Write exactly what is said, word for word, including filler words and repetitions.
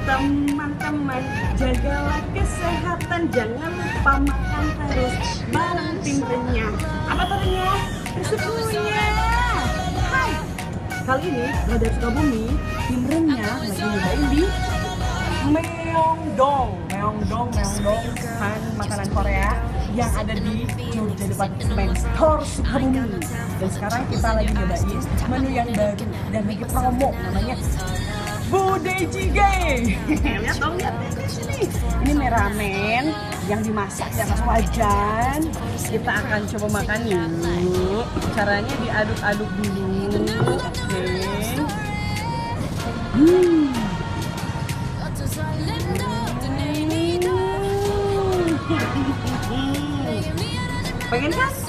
Teman-teman, jagalah kesehatan, jangan lupa makan terus bareng tim renyah. Apa tuh renyah? Resepunya. Hai, kali ini Radar Sukabumi, tim renyah lagi nyobain di Myeongdong. Myeongdong, Myeongdong kan makanan Korea yang ada di Jogja Department Store Sukabumi. Dan sekarang kita lagi nyobain menu yang baru dan lagi promo, namanya Budejjigae. Lihat dong, lihat nih. Ini mie ramen yang dimasak di atas wajan. Kita akan coba makan yuk. Caranya diaduk-aduk dulu. Oke. Hmm. Pengen kan?